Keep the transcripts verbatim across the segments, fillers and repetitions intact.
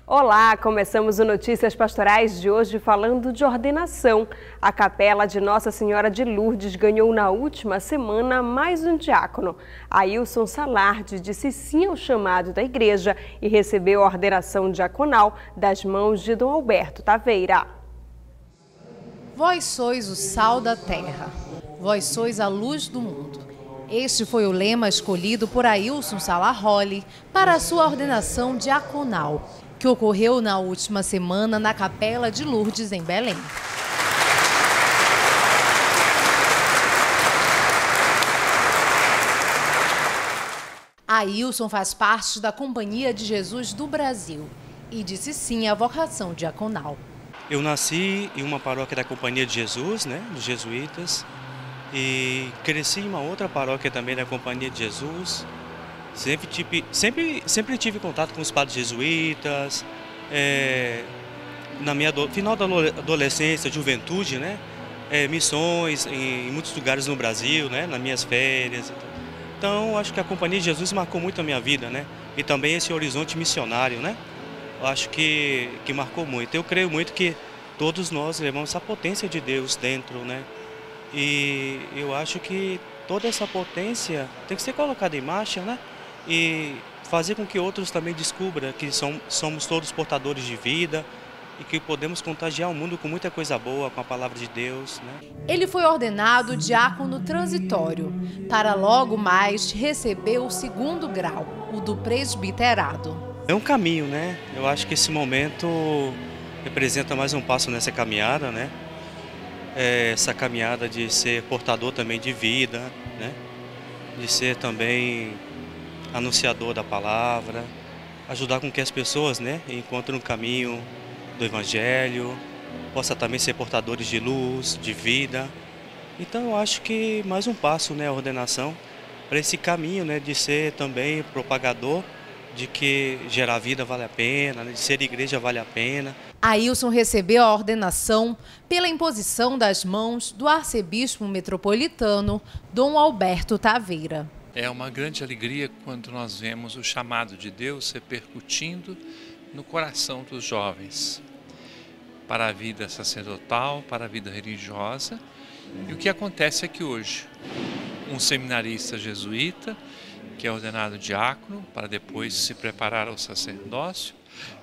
Olá, começamos o Notícias Pastorais de hoje falando de ordenação. A Capela de Nossa Senhora de Lourdes ganhou na última semana mais um diácono. Ailson Salardi disse sim ao chamado da igreja e recebeu a ordenação diaconal das mãos de Dom Alberto Taveira. Vós sois o sal da terra, vós sois a luz do mundo. Este foi o lema escolhido por Ailson Salardi para a sua ordenação diaconal, que ocorreu na última semana na Capela de Lourdes, em Belém. Ailson faz parte da Companhia de Jesus do Brasil e disse sim à vocação diaconal. Eu nasci em uma paróquia da Companhia de Jesus, né, dos jesuítas, e cresci em uma outra paróquia também da Companhia de Jesus. Sempre tive, sempre, sempre tive contato com os padres jesuítas, é, na minha final da adolescência, juventude, né, é, missões em, em muitos lugares no Brasil, né, nas minhas férias. Então, acho que a Companhia de Jesus marcou muito a minha vida, né, e também esse horizonte missionário, né, eu acho que, que marcou muito. Eu creio muito que todos nós levamos essa potência de Deus dentro, né, e eu acho que toda essa potência tem que ser colocada em marcha, né? E fazer com que outros também descubram que são, somos todos portadores de vida e que podemos contagiar o mundo com muita coisa boa, com a palavra de Deus, né? Ele foi ordenado diácono transitório, para logo mais receber o segundo grau, o do presbiterado. É um caminho, né? Eu acho que esse momento representa mais um passo nessa caminhada, né? É essa caminhada de ser portador também de vida, né? De ser também anunciador da palavra, ajudar com que as pessoas, né, encontrem o caminho do Evangelho, possa também ser portadores de luz, de vida. Então eu acho que mais um passo, né, a ordenação para esse caminho, né, de ser também propagador de que gerar vida vale a pena, né, de ser igreja vale a pena. Ailson recebeu a ordenação pela imposição das mãos do arcebispo metropolitano Dom Alberto Taveira. É uma grande alegria quando nós vemos o chamado de Deus repercutindo no coração dos jovens, para a vida sacerdotal, para a vida religiosa. E o que acontece é que hoje, um seminarista jesuíta, que é ordenado diácono, para depois se preparar ao sacerdócio,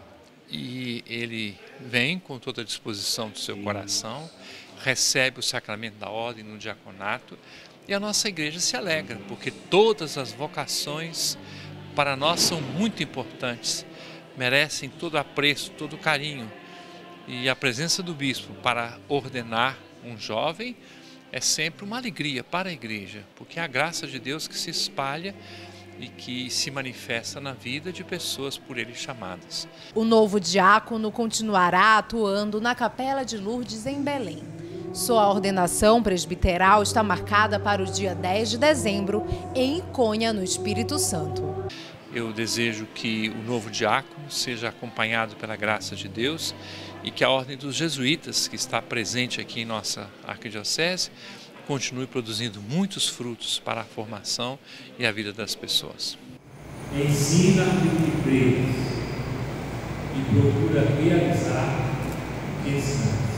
e ele vem com toda a disposição do seu coração, recebe o sacramento da ordem no diaconato, e a nossa igreja se alegra, porque todas as vocações para nós são muito importantes, merecem todo apreço, todo carinho. E a presença do bispo para ordenar um jovem é sempre uma alegria para a igreja, porque é a graça de Deus que se espalha e que se manifesta na vida de pessoas por ele chamadas. O novo diácono continuará atuando na Capela de Lourdes, em Belém. Sua ordenação presbiteral está marcada para o dia dez de dezembro em Iconha, no Espírito Santo. Eu desejo que o novo diácono seja acompanhado pela graça de Deus e que a ordem dos jesuítas, que está presente aqui em nossa arquidiocese, continue produzindo muitos frutos para a formação e a vida das pessoas. Ensina o que crês e procura realizar o que ensinas.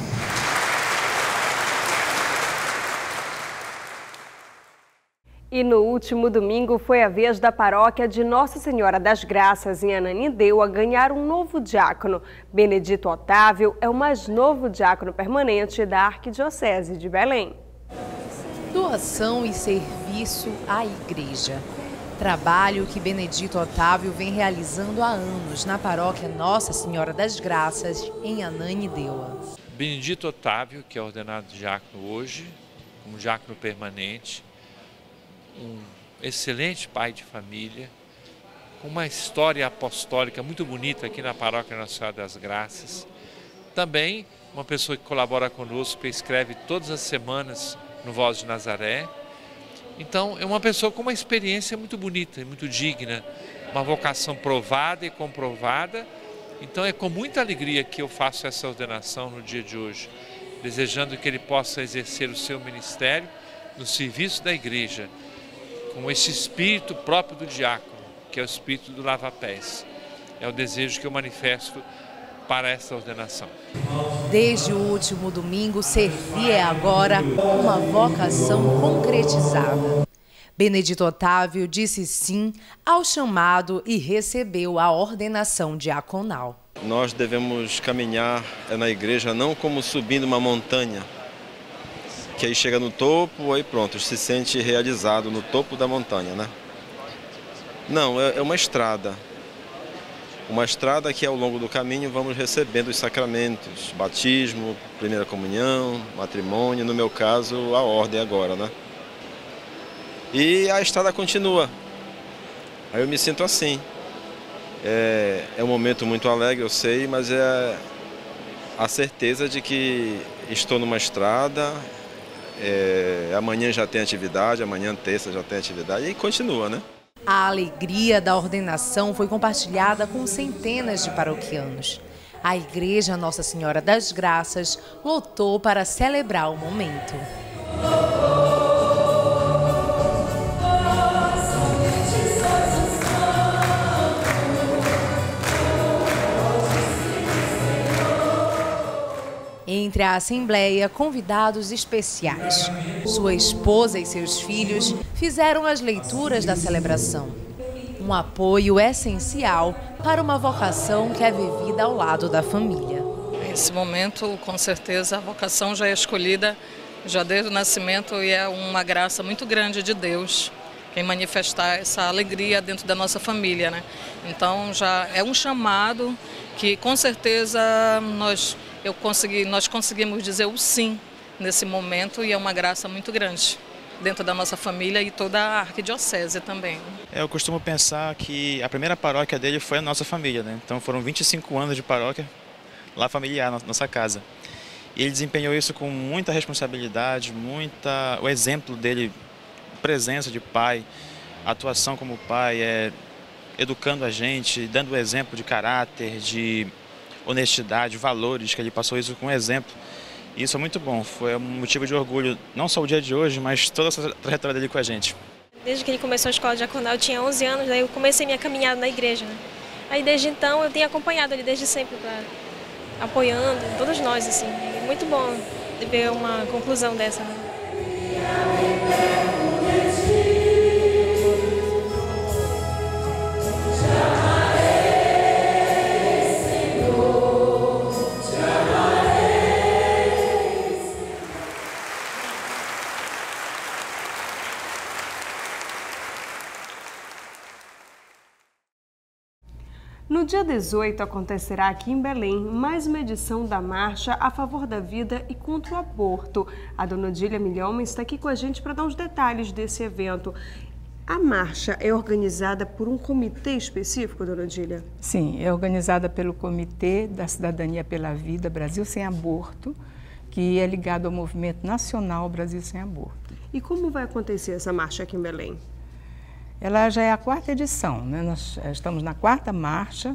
E no último domingo foi a vez da paróquia de Nossa Senhora das Graças, em Ananindeua, ganhar um novo diácono. Benedito Otávio é o mais novo diácono permanente da Arquidiocese de Belém. Doação e serviço à igreja. Trabalho que Benedito Otávio vem realizando há anos na paróquia Nossa Senhora das Graças, em Ananindeua. Benedito Otávio, que é ordenado diácono hoje, como diácono permanente, um excelente pai de família, com uma história apostólica muito bonita aqui na paróquia Nossa Senhora das Graças. Também uma pessoa que colabora conosco, que escreve todas as semanas no Voz de Nazaré. Então é uma pessoa com uma experiência muito bonita, muito digna, uma vocação provada e comprovada. Então é com muita alegria que eu faço essa ordenação no dia de hoje, desejando que ele possa exercer o seu ministério no serviço da igreja, com esse espírito próprio do diácono, que é o espírito do lava-pés. é o desejo que eu manifesto para essa ordenação. Desde o último domingo, servir é agora uma vocação concretizada. Benedito Otávio disse sim ao chamado e recebeu a ordenação diaconal. Nós devemos caminhar na igreja não como subindo uma montanha, que aí chega no topo, aí pronto, se sente realizado no topo da montanha, né? Não, é uma estrada. Uma estrada que ao longo do caminho vamos recebendo os sacramentos, batismo, primeira comunhão, matrimônio, no meu caso a ordem agora, né? E a estrada continua. Aí eu me sinto assim. É, é um momento muito alegre, eu sei, mas é a certeza de que estou numa estrada, é, amanhã já tem atividade, amanhã terça já tem atividade e continua, né? A alegria da ordenação foi compartilhada com centenas de paroquianos. A Igreja Nossa Senhora das Graças lotou para celebrar o momento. Entre a Assembleia, convidados especiais. Sua esposa e seus filhos fizeram as leituras da celebração. Um apoio essencial para uma vocação que é vivida ao lado da família. Nesse momento, com certeza, a vocação já é escolhida já desde o nascimento e é uma graça muito grande de Deus em manifestar essa alegria dentro da nossa família, né? Então, já é um chamado que, com certeza, nós... Eu consegui, nós conseguimos dizer o sim nesse momento e é uma graça muito grande dentro da nossa família e toda a arquidiocese também. Eu costumo pensar que a primeira paróquia dele foi a nossa família, né? Então foram vinte e cinco anos de paróquia lá familiar, na nossa casa. E ele desempenhou isso com muita responsabilidade, muita... o exemplo dele, presença de pai, atuação como pai, é... educando a gente, dando o exemplo de caráter, de honestidade, valores, que ele passou isso com exemplo. E isso é muito bom, foi um motivo de orgulho, não só o dia de hoje, mas toda essa trajetória dele com a gente. Desde que ele começou a escola diaconal, eu tinha onze anos, daí eu comecei minha caminhada na igreja, né? Aí desde então eu tenho acompanhado ele desde sempre, pra, apoiando, todos nós, assim. É muito bom ver uma conclusão dessa, né? No dia dezoito acontecerá aqui em Belém mais uma edição da Marcha a favor da vida e contra o aborto. A dona Odília Milhoma está aqui com a gente para dar os detalhes desse evento. A marcha é organizada por um comitê específico, dona Odília? Sim, é organizada pelo Comitê da Cidadania pela Vida Brasil Sem Aborto, que é ligado ao Movimento Nacional Brasil Sem Aborto. E como vai acontecer essa marcha aqui em Belém? Ela já é a quarta edição, né? Nós estamos na quarta marcha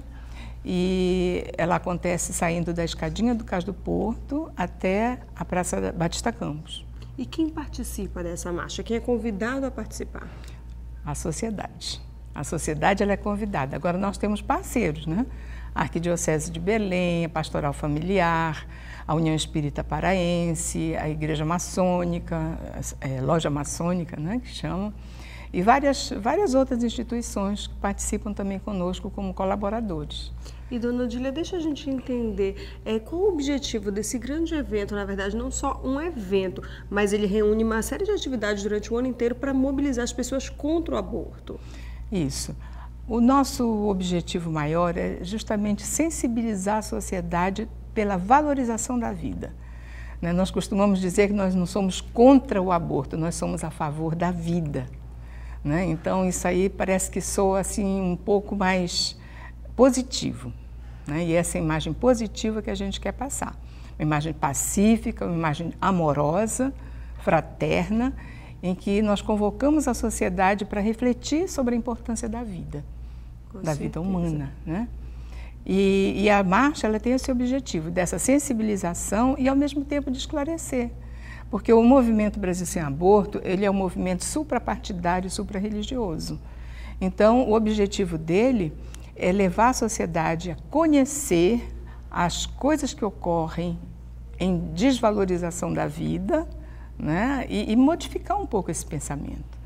e ela acontece saindo da Escadinha do Cais do Porto até a Praça Batista Campos. E quem participa dessa marcha? Quem é convidado a participar? A sociedade. A sociedade ela é convidada. Agora nós temos parceiros, né? A Arquidiocese de Belém, a Pastoral Familiar, a União Espírita Paraense, a Igreja Maçônica, a Loja Maçônica, né, que chama. E várias, várias outras instituições que participam também conosco como colaboradores. E, dona Odília, deixa a gente entender é, qual o objetivo desse grande evento, na verdade, não só um evento, mas ele reúne uma série de atividades durante o ano inteiro para mobilizar as pessoas contra o aborto. Isso. O nosso objetivo maior é justamente sensibilizar a sociedade pela valorização da vida. Né? Nós costumamos dizer que nós não somos contra o aborto, nós somos a favor da vida. Né? Então, isso aí parece que soa assim, um pouco mais positivo. Né? E essa imagem positiva que a gente quer passar. Uma imagem pacífica, uma imagem amorosa, fraterna, em que nós convocamos a sociedade para refletir sobre a importância da vida, Com da certeza. vida humana. Né? E, e a marcha ela tem esse objetivo, dessa sensibilização e, ao mesmo tempo, de esclarecer. Porque o Movimento Brasil Sem Aborto, ele é um movimento suprapartidário e suprarreligioso. Então, o objetivo dele é levar a sociedade a conhecer as coisas que ocorrem em desvalorização da vida, né? e, e modificar um pouco esse pensamento,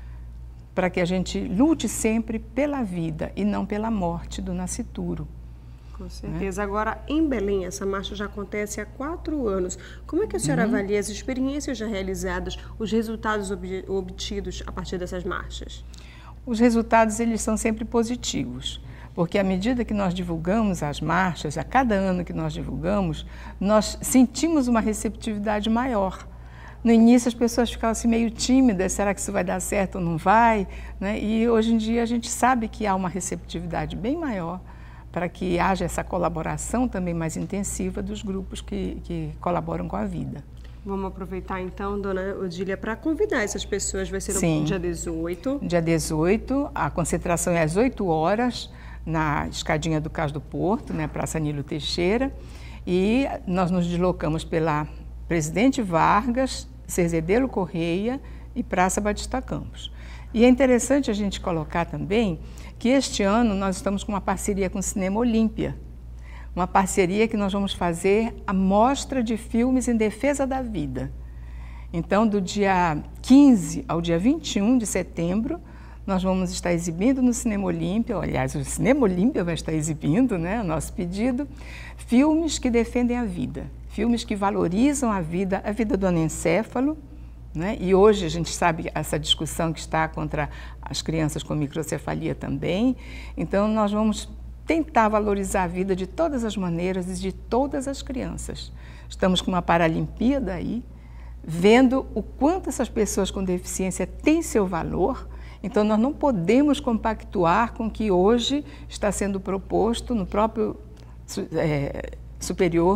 para que a gente lute sempre pela vida e não pela morte do nascituro. Com certeza. Né? Agora, em Belém, essa marcha já acontece há quatro anos. Como é que a senhora uhum. avalia as experiências já realizadas, os resultados ob obtidos a partir dessas marchas? Os resultados, eles são sempre positivos, porque à medida que nós divulgamos as marchas, a cada ano que nós divulgamos, nós sentimos uma receptividade maior. No início as pessoas ficavam assim meio tímidas, será que isso vai dar certo ou não vai? Né? E hoje em dia a gente sabe que há uma receptividade bem maior para que haja essa colaboração também mais intensiva dos grupos que, que colaboram com a vida. Vamos aproveitar então, dona Odília, para convidar essas pessoas, vai ser no dia dezoito. Dia dezoito, a concentração é às oito horas, na escadinha do Cais do Porto, né, Praça Nilo Teixeira, e nós nos deslocamos pela Presidente Vargas, Cerzedelo Correia e Praça Batista Campos. E é interessante a gente colocar também que este ano nós estamos com uma parceria com o Cinema Olímpia, uma parceria que nós vamos fazer a mostra de filmes em defesa da vida. Então, do dia quinze ao dia vinte e um de setembro, nós vamos estar exibindo no Cinema Olímpia, aliás, o Cinema Olímpia vai estar exibindo, né, o nosso pedido, filmes que defendem a vida, filmes que valorizam a vida, a vida do anencéfalo, né? E hoje a gente sabe essa discussão que está contra as crianças com microcefalia também, então nós vamos tentar valorizar a vida de todas as maneiras e de todas as crianças. Estamos com uma Paralimpíada aí, vendo o quanto essas pessoas com deficiência têm seu valor. Então, nós não podemos compactuar com o que hoje está sendo proposto no próprio é, Superior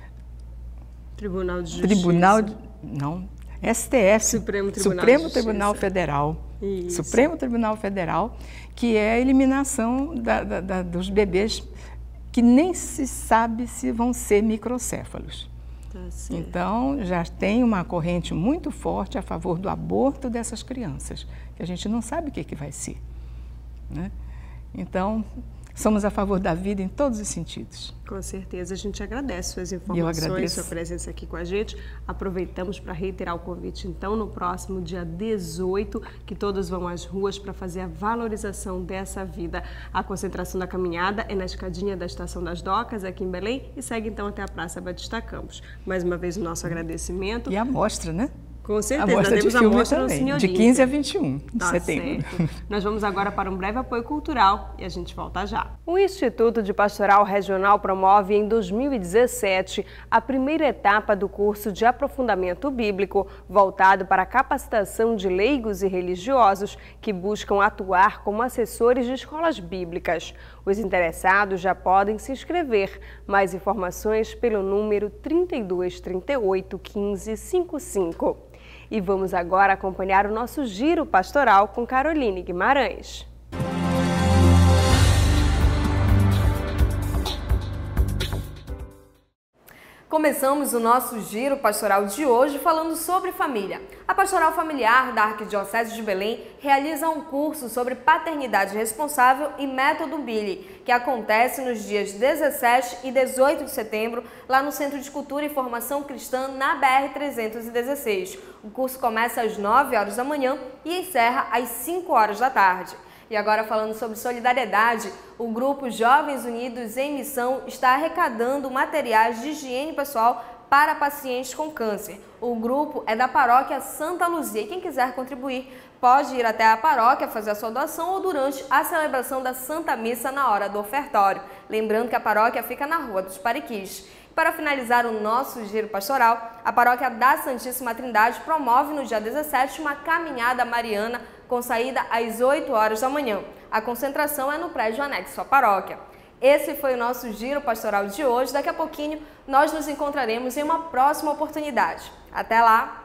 Tribunal de Justiça. Tribunal, não, S T F, Supremo Tribunal, Supremo Tribunal Federal. Isso. Supremo Tribunal Federal, que é a eliminação da, da, da, dos bebês que nem se sabe se vão ser microcéfalos. Tá, então, já tem uma corrente muito forte a favor do aborto dessas crianças, que a gente não sabe o que, que vai ser. Né? Então, somos a favor da vida em todos os sentidos. Com certeza, a gente agradece suas informações, sua presença aqui com a gente. Aproveitamos para reiterar o convite, então, no próximo dia dezoito, que todos vão às ruas para fazer a valorização dessa vida. A concentração da caminhada é na escadinha da Estação das Docas, aqui em Belém, e segue então até a Praça Batista Campos. Mais uma vez o nosso agradecimento. E a mostra, né? Com certeza, a mostra temos de filme a mostra também, no Cine de Olímpia. quinze a vinte e um de tá setembro. Certo. Nós vamos agora para um breve apoio cultural e a gente volta já. O Instituto de Pastoral Regional promove em dois mil e dezessete a primeira etapa do curso de aprofundamento bíblico voltado para a capacitação de leigos e religiosos que buscam atuar como assessores de escolas bíblicas. Os interessados já podem se inscrever. Mais informações pelo número trinta e dois, trinta e oito, quinze, cinquenta e cinco. E vamos agora acompanhar o nosso giro pastoral com Caroline Guimarães. Começamos o nosso giro pastoral de hoje falando sobre família. A Pastoral Familiar da Arquidiocese de Belém realiza um curso sobre paternidade responsável e método Billy, que acontece nos dias dezessete e dezoito de setembro, lá no Centro de Cultura e Formação Cristã, na B R trezentos e dezesseis. O curso começa às nove horas da manhã e encerra às cinco horas da tarde. E agora falando sobre solidariedade, o grupo Jovens Unidos em Missão está arrecadando materiais de higiene pessoal para pacientes com câncer. O grupo é da paróquia Santa Luzia e quem quiser contribuir pode ir até a paróquia fazer a sua doação ou durante a celebração da Santa Missa na hora do ofertório. Lembrando que a paróquia fica na Rua dos Pariquis. Para finalizar o nosso giro pastoral, a paróquia da Santíssima Trindade promove no dia dezessete uma caminhada mariana com saída às oito horas da manhã. A concentração é no prédio anexo à paróquia. Esse foi o nosso giro pastoral de hoje. Daqui a pouquinho nós nos encontraremos em uma próxima oportunidade. Até lá!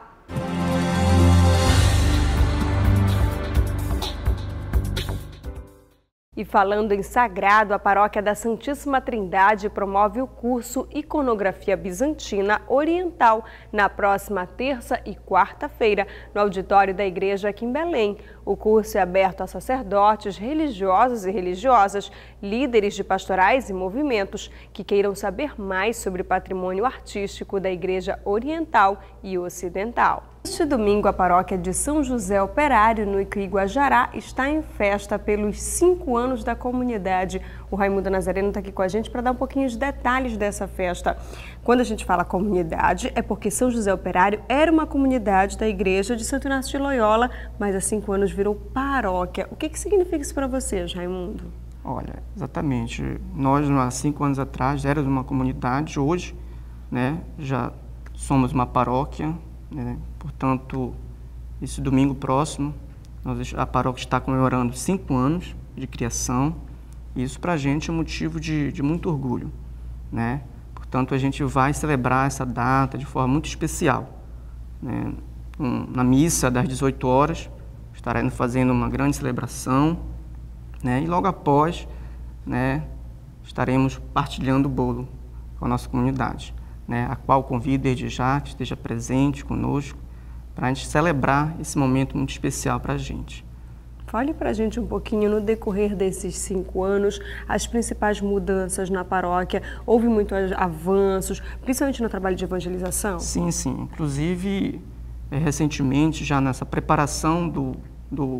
E falando em sagrado, a Paróquia da Santíssima Trindade promove o curso Iconografia Bizantina Oriental na próxima terça e quarta-feira, no auditório da igreja aqui em Belém. O curso é aberto a sacerdotes, religiosos e religiosas, líderes de pastorais e movimentos que queiram saber mais sobre o patrimônio artístico da Igreja Oriental e Ocidental. Este domingo, a paróquia de São José Operário, no Iquiguajará, está em festa pelos cinco anos da comunidade. O Raimundo Nazareno está aqui com a gente para dar um pouquinho de detalhes dessa festa. Quando a gente fala comunidade, é porque São José Operário era uma comunidade da igreja de Santo Inácio de Loyola, mas há cinco anos virou paróquia. O que, que significa isso para vocês, Raimundo? Olha, exatamente. Nós, há cinco anos atrás, éramos uma comunidade. Hoje, né, já somos uma paróquia. Né? Portanto, esse domingo próximo, nós, a paróquia está comemorando cinco anos de criação, e isso para a gente é motivo de, de muito orgulho. Né? Portanto, a gente vai celebrar essa data de forma muito especial. Né? Um, na missa das dezoito horas, estaremos fazendo uma grande celebração, né? E logo após, né, estaremos partilhando o bolo com a nossa comunidade. Né, a qual convido desde já que esteja presente conosco para a gente celebrar esse momento muito especial para a gente. Fale para a gente um pouquinho, no decorrer desses cinco anos, as principais mudanças na paróquia. Houve muitos avanços, principalmente no trabalho de evangelização? Sim, sim. Inclusive, recentemente, já nessa preparação do, do,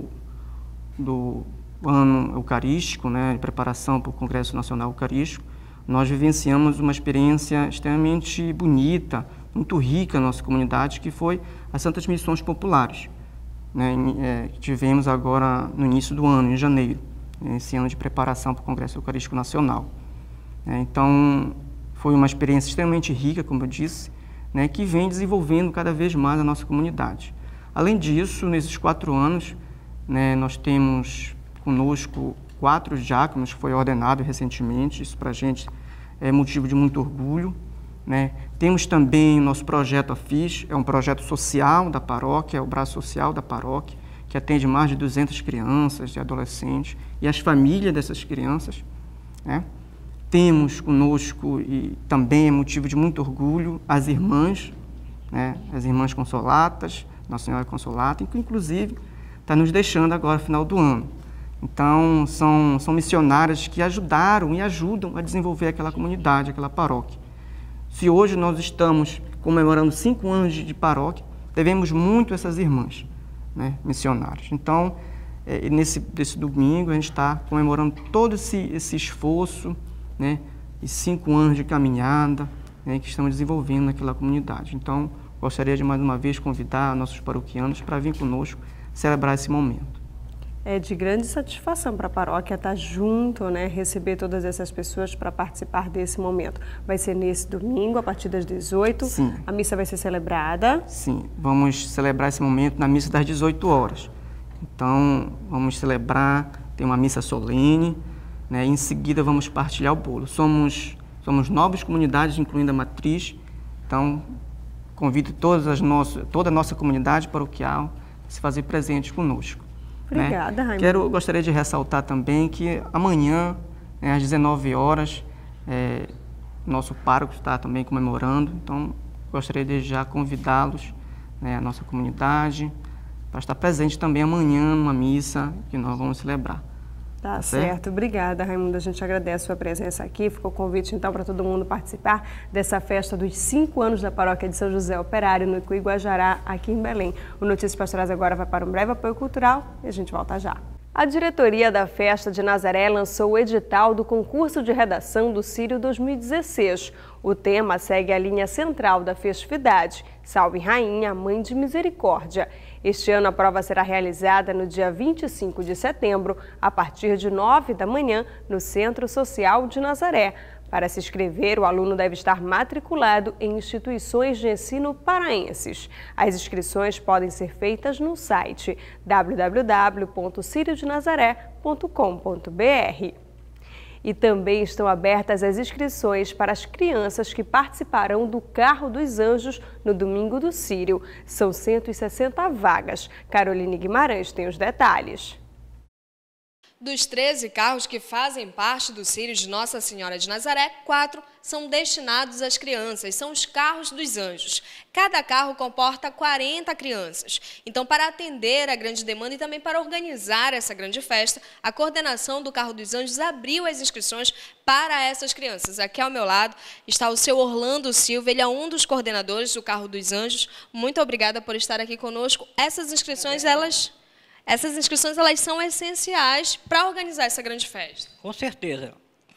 do ano eucarístico, né, preparação para o Congresso Nacional Eucarístico, nós vivenciamos uma experiência extremamente bonita, muito rica na nossa comunidade, que foi as Santas Missões Populares, né, é, que tivemos agora no início do ano, em janeiro, esse ano de preparação para o Congresso Eucarístico Nacional. É, então, foi uma experiência extremamente rica, como eu disse, né, que vem desenvolvendo cada vez mais a nossa comunidade. Além disso, nesses quatro anos, né, nós temos conosco quatro diáconos que foi ordenado recentemente. Isso para a gente é motivo de muito orgulho. Né? Temos também o nosso projeto AFIS, é um projeto social da paróquia, é o braço social da paróquia, que atende mais de duzentas crianças e adolescentes e as famílias dessas crianças. Né? Temos conosco, e também é motivo de muito orgulho, as irmãs, né? As irmãs Consolatas, Nossa Senhora Consolata, que inclusive está nos deixando agora no final do ano. Então, são, são missionárias que ajudaram e ajudam a desenvolver aquela comunidade, aquela paróquia. Se hoje nós estamos comemorando cinco anos de, de paróquia, devemos muito a essas irmãs, né, missionárias. Então, é, nesse, nesse domingo, a gente está comemorando todo esse, esse esforço, né, e cinco anos de caminhada, né, que estamos desenvolvendo naquela comunidade. Então, gostaria de mais uma vez convidar nossos paroquianos para vir conosco celebrar esse momento. É de grande satisfação para a paróquia estar junto, né, receber todas essas pessoas para participar desse momento. Vai ser nesse domingo, a partir das dezoito. Sim. A missa vai ser celebrada? Sim, vamos celebrar esse momento na missa das dezoito horas. Então, vamos celebrar, tem uma missa solene, né, e em seguida vamos partilhar o bolo. Somos, somos nove comunidades, incluindo a matriz, então convido todas as nossas, toda a nossa comunidade paroquial a se fazer presente conosco. Obrigada, né? Raimundo. Quero, gostaria de ressaltar também que amanhã, né, às dezenove horas, é, nosso pároco está também comemorando, então gostaria de já convidá-los, né, a nossa comunidade, para estar presente também amanhã numa missa que nós vamos celebrar. Tá, tá certo? certo. Obrigada, Raimundo. A gente agradece a sua presença aqui. Ficou o convite, então, para todo mundo participar dessa festa dos cinco anos da Paróquia de São José Operário, no Iquiguajará, aqui em Belém. O Notícias Pastorais agora vai para um breve apoio cultural e a gente volta já. A diretoria da Festa de Nazaré lançou o edital do concurso de redação do Círio dois mil e dezesseis. O tema segue a linha central da festividade, Salve Rainha, Mãe de Misericórdia. Este ano a prova será realizada no dia vinte e cinco de setembro, a partir de nove da manhã, no Centro Social de Nazaré. Para se inscrever, o aluno deve estar matriculado em instituições de ensino paraenses. As inscrições podem ser feitas no site w w w ponto cirio de nazaré ponto com ponto b r. E também estão abertas as inscrições para as crianças que participarão do Carro dos Anjos no Domingo do Círio. São cento e sessenta vagas. Caroline Guimarães tem os detalhes. Dos treze carros que fazem parte do Círio de Nossa Senhora de Nazaré, quatro são destinados às crianças, são os carros dos anjos. Cada carro comporta quarenta crianças. Então, para atender a grande demanda e também para organizar essa grande festa, a coordenação do Carro dos Anjos abriu as inscrições para essas crianças. Aqui ao meu lado está o seu Orlando Silva, ele é um dos coordenadores do Carro dos Anjos. Muito obrigada por estar aqui conosco. Essas inscrições, elas... Essas inscrições elas são essenciais para organizar essa grande festa. Com certeza.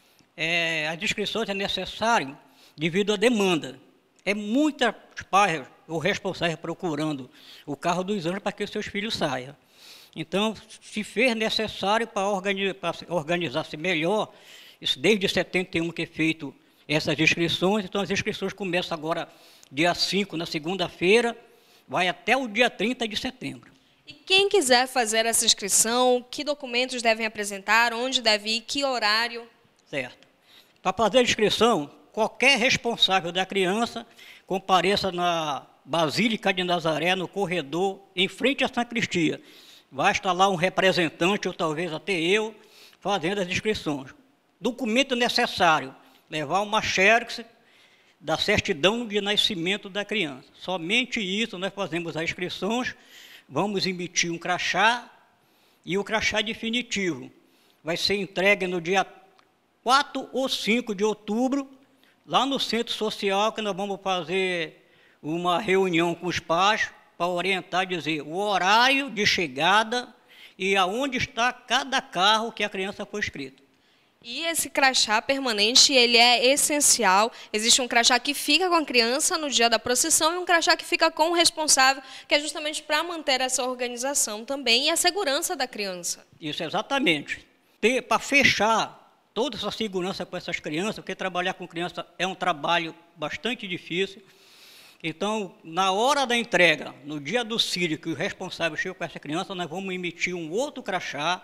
É, as inscrições é necessário devido à demanda. É muitos pais ou responsáveis procurando o Carro dos Anjos para que seus filhos saiam. Então, se fez necessário para organizar, organizar-se melhor, isso desde setenta e um que é feito essas inscrições, então as inscrições começam agora dia cinco, na segunda-feira, vai até o dia trinta de setembro. E quem quiser fazer essa inscrição, que documentos devem apresentar, onde deve ir, que horário? Certo. Para fazer a inscrição, qualquer responsável da criança compareça na Basílica de Nazaré, no corredor, em frente à sacristia. Vai estar lá um representante, ou talvez até eu, fazendo as inscrições. Documento necessário, levar uma xerox da certidão de nascimento da criança. Somente isso nós fazemos as inscrições. Vamos emitir um crachá e o crachá definitivo vai ser entregue no dia quatro ou cinco de outubro, lá no Centro Social, que nós vamos fazer uma reunião com os pais para orientar, dizer o horário de chegada e aonde está cada carro que a criança foi inscrita. E esse crachá permanente, ele é essencial. Existe um crachá que fica com a criança no dia da procissão e um crachá que fica com o responsável, que é justamente para manter essa organização também e a segurança da criança. Isso, exatamente. Para fechar toda essa segurança com essas crianças, porque trabalhar com criança é um trabalho bastante difícil. Então, na hora da entrega, no dia do Círio, que o responsável chega com essa criança, nós vamos emitir um outro crachá.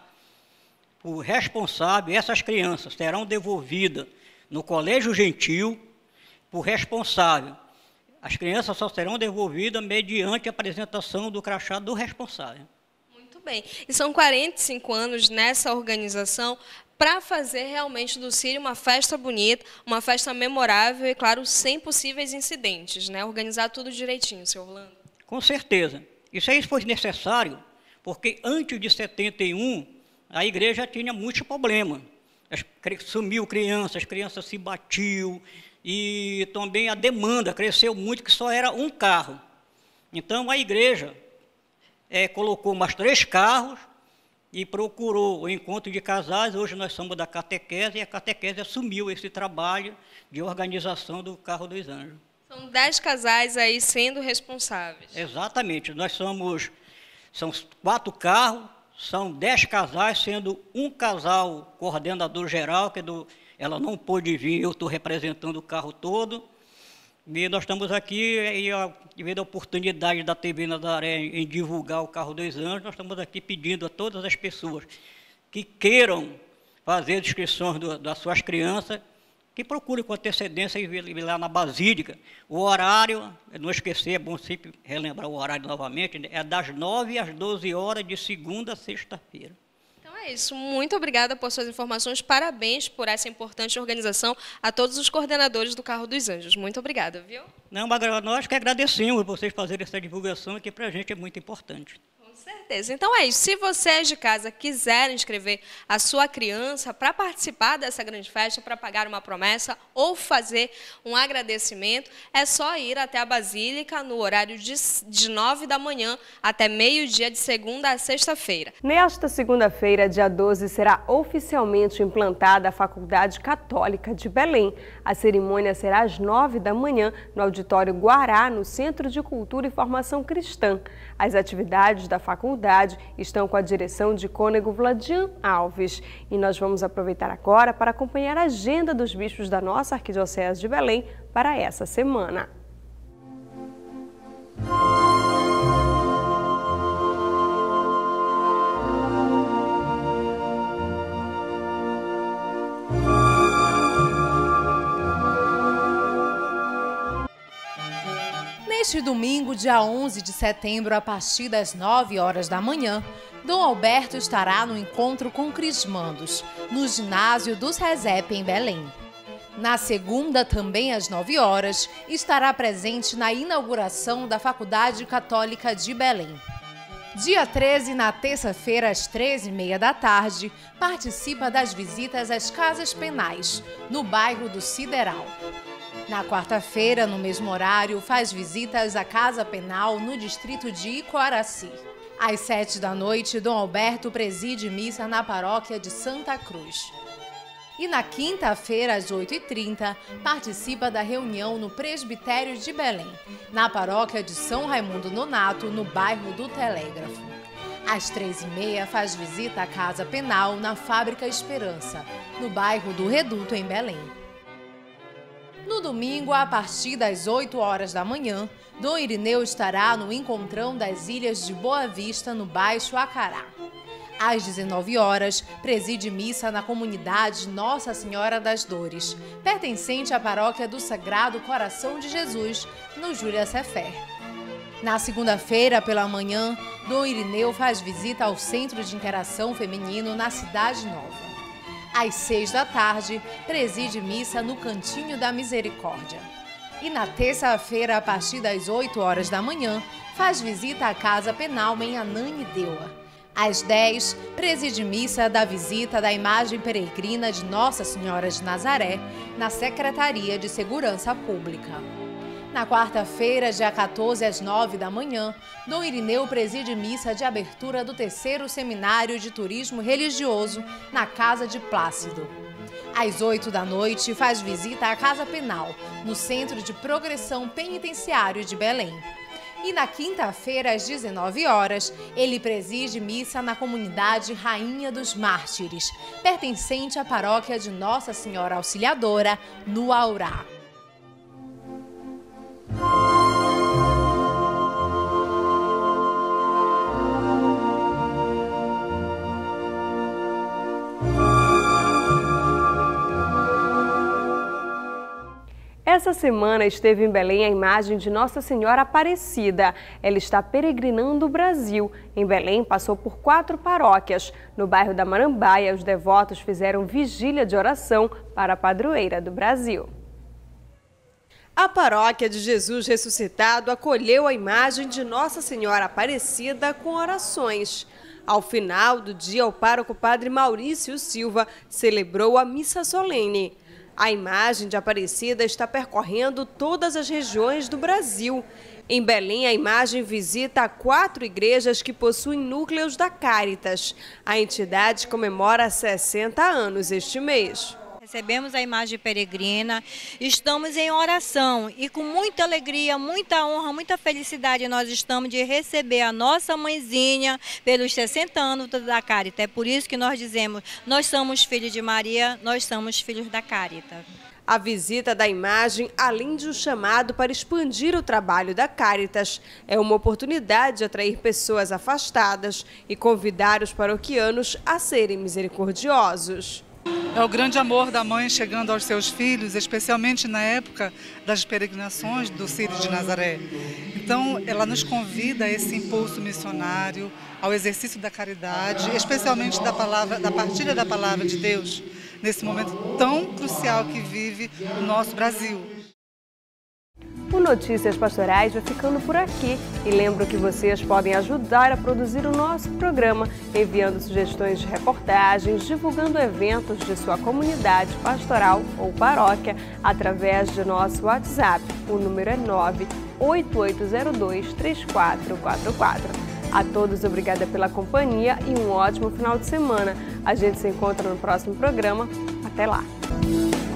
O responsável, essas crianças serão devolvidas no Colégio Gentil por responsável. As crianças só serão devolvidas mediante a apresentação do crachá do responsável. Muito bem. E são quarenta e cinco anos nessa organização para fazer realmente do Círio uma festa bonita, uma festa memorável e, claro, sem possíveis incidentes, né? Organizar tudo direitinho, senhor Orlando. Com certeza. Isso aí foi necessário, porque antes de setenta e um, a igreja tinha muitos problemas. Sumiu crianças, as crianças se batiam, e também a demanda cresceu muito, que só era um carro. Então, a igreja é, colocou mais três carros e procurou o encontro de casais. Hoje nós somos da catequese, e a catequese assumiu esse trabalho de organização do Carro dos Anjos. São dez casais aí sendo responsáveis. Exatamente. Nós somos, são quatro carros, são dez casais, sendo um casal coordenador geral, que é do, ela não pôde vir, eu estou representando o carro todo. E nós estamos aqui, e devido à oportunidade da T V Nazaré em divulgar o Carro dos Anjos, nós estamos aqui pedindo a todas as pessoas que queiram fazer as inscrições do, das suas crianças, que procurem com antecedência e vir lá na Basílica. O horário, não esquecer, é bom sempre relembrar o horário novamente, é das nove às doze horas, de segunda a sexta-feira. Então é isso. Muito obrigada por suas informações. Parabéns por essa importante organização a todos os coordenadores do Carro dos Anjos. Muito obrigada, viu? Não, mas nós que agradecemos vocês fazerem essa divulgação, que para a gente é muito importante. Com certeza. Então é isso. Se vocês de casa quiserem inscrever a sua criança para participar dessa grande festa, para pagar uma promessa ou fazer um agradecimento, é só ir até a Basílica no horário de, de nove da manhã até meio-dia, de segunda a sexta-feira. Nesta segunda-feira, dia doze, será oficialmente implantada a Faculdade Católica de Belém. A cerimônia será às nove da manhã no Auditório Guará, no Centro de Cultura e Formação Cristã. As atividades da faculdade estão com a direção de cônego Vladian Alves. E nós vamos aproveitar agora para acompanhar a agenda dos bispos da nossa Arquidiocese de Belém para essa semana. Neste domingo, dia onze de setembro, a partir das nove horas da manhã, Dom Alberto estará no encontro com crismandos, no ginásio dos Rezep, em Belém. Na segunda, também às nove horas, estará presente na inauguração da Faculdade Católica de Belém. Dia treze, na terça-feira, às treze e meia da tarde, participa das visitas às casas penais, no bairro do Sideral. Na quarta-feira, no mesmo horário, faz visitas à Casa Penal no distrito de Icoaraci. Às sete da noite, Dom Alberto preside missa na paróquia de Santa Cruz. E na quinta-feira, às oito e trinta, participa da reunião no Presbitério de Belém, na paróquia de São Raimundo Nonato, no bairro do Telégrafo. Às três e meia, faz visita à Casa Penal na Fábrica Esperança, no bairro do Reduto, em Belém. No domingo, a partir das oito horas da manhã, Dom Irineu estará no Encontrão das Ilhas de Boa Vista, no Baixo Acará. Às dezenove horas, preside missa na comunidade Nossa Senhora das Dores, pertencente à paróquia do Sagrado Coração de Jesus, no Júlia Sefer. Na segunda-feira, pela manhã, Dom Irineu faz visita ao Centro de Interação Feminino na Cidade Nova. Às seis da tarde, preside missa no Cantinho da Misericórdia. E na terça-feira, a partir das oito horas da manhã, faz visita à Casa Penal em Ananindeua. Às dez, preside missa da visita da imagem peregrina de Nossa Senhora de Nazaré, na Secretaria de Segurança Pública. Na quarta-feira, dia quatorze, às nove da manhã, Dom Irineu preside missa de abertura do terceiro Seminário de Turismo Religioso na Casa de Plácido. Às oito da noite, faz visita à Casa Penal, no Centro de Progressão Penitenciário de Belém. E na quinta-feira, às dezenove horas, ele preside missa na comunidade Rainha dos Mártires, pertencente à paróquia de Nossa Senhora Auxiliadora, no Aurá. Essa semana esteve em Belém a imagem de Nossa Senhora Aparecida. Ela está peregrinando o Brasil. Em Belém, passou por quatro paróquias. No bairro da Marambaia, os devotos fizeram vigília de oração para a padroeira do Brasil. A paróquia de Jesus Ressuscitado acolheu a imagem de Nossa Senhora Aparecida com orações. Ao final do dia, o pároco padre Maurício Silva celebrou a missa solene. A imagem de Aparecida está percorrendo todas as regiões do Brasil. Em Belém, a imagem visita quatro igrejas que possuem núcleos da Cáritas. A entidade comemora sessenta anos este mês. Recebemos a imagem peregrina, estamos em oração e com muita alegria, muita honra, muita felicidade nós estamos de receber a nossa mãezinha pelos sessenta anos da Cáritas. É por isso que nós dizemos, nós somos filhos de Maria, nós somos filhos da Cáritas. A visita da imagem, além de um chamado para expandir o trabalho da Cáritas, é uma oportunidade de atrair pessoas afastadas e convidar os paroquianos a serem misericordiosos. É o grande amor da mãe chegando aos seus filhos, especialmente na época das peregrinações do Círio de Nazaré. Então, ela nos convida a esse impulso missionário, ao exercício da caridade, especialmente da palavra, da partilha da palavra de Deus, nesse momento tão crucial que vive o nosso Brasil. O Notícias Pastorais vai ficando por aqui e lembro que vocês podem ajudar a produzir o nosso programa enviando sugestões de reportagens, divulgando eventos de sua comunidade pastoral ou paróquia através de nosso WhatsApp. O número é nove oito oito zero dois três quatro quatro quatro. A todos, obrigada pela companhia e um ótimo final de semana. A gente se encontra no próximo programa. Até lá!